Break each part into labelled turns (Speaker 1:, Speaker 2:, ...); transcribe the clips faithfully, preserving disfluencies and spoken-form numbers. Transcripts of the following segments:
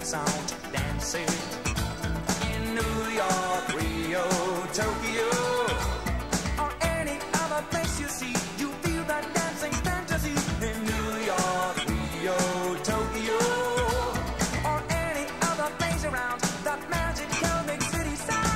Speaker 1: sound dancing in New York, Rio, Tokyo, or any other place you see. You feel that dancing fantasy in New York, Rio, Tokyo, or any other place around that magical big city sound.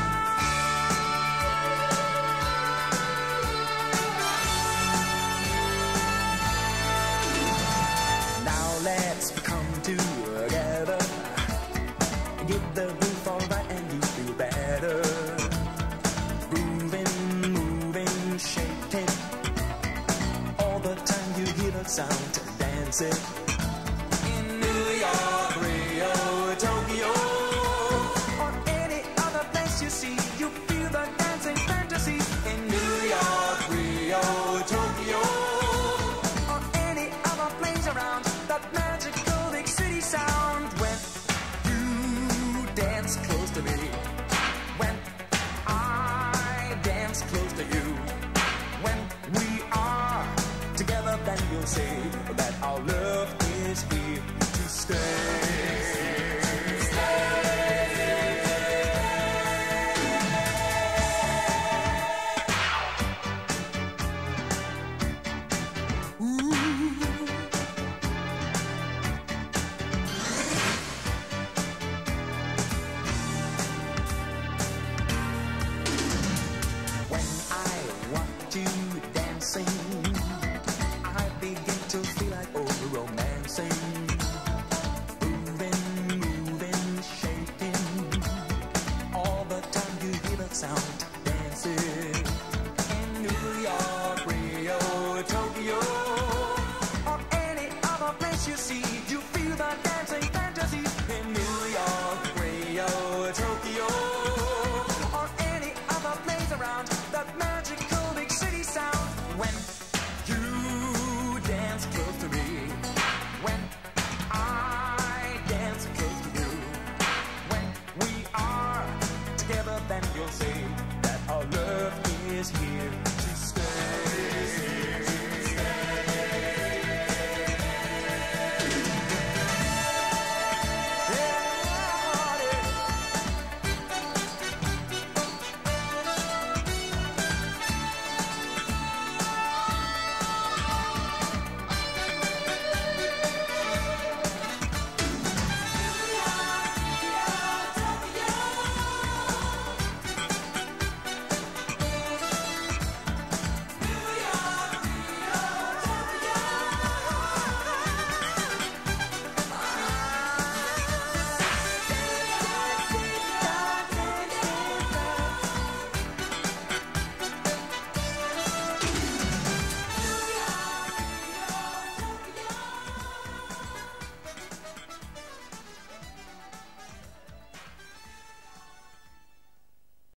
Speaker 1: Now let's come together, get the groove alright and you feel better. Grooving, moving, shaking, all the time you hear the sound dancing.